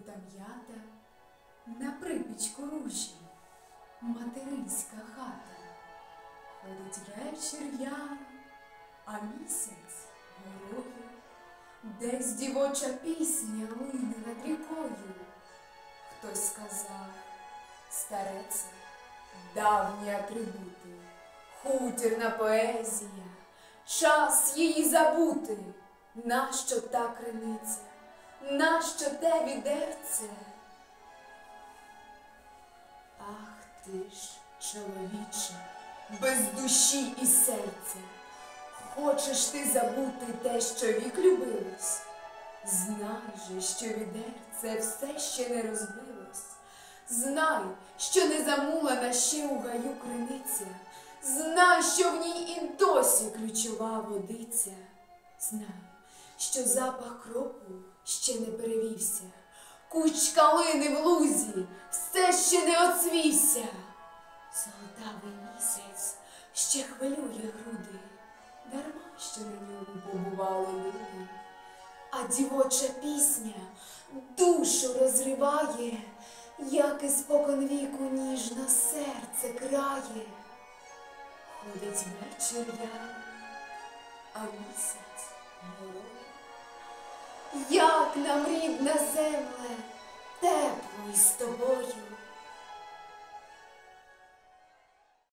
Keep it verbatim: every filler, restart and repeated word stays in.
жовта м'ята, на припічку ружі материнська хата. Ходить вечір ярий, а місяць горою, десь дівоча пісня лине над рікою. Хтось сказав: стареце, давні атрибути, хутірна поезія, час її забути. Нащо та криниця, нащо те відерце? Ах ти ж, чоловіче, без душі і серця, хочеш ти забути те, що вік любилось? Знай же, що відерце все ще не розбилось. Знай, що не замулена ще у гаю криниця. Знай, що в ній і досі ключова водиця. Знай, що запах кропу ще не перевівся, кущ калини в лузі все ще не оцвівся. Золотавий місяць ще хвилює груди, дарма що на ньому побували люди. А дівоча пісня душу розриває, як і споконвіку ніжно серце крає. Ходить вечір ярий, а місяць горою. Як нам, рідна земле, тепло із тобою.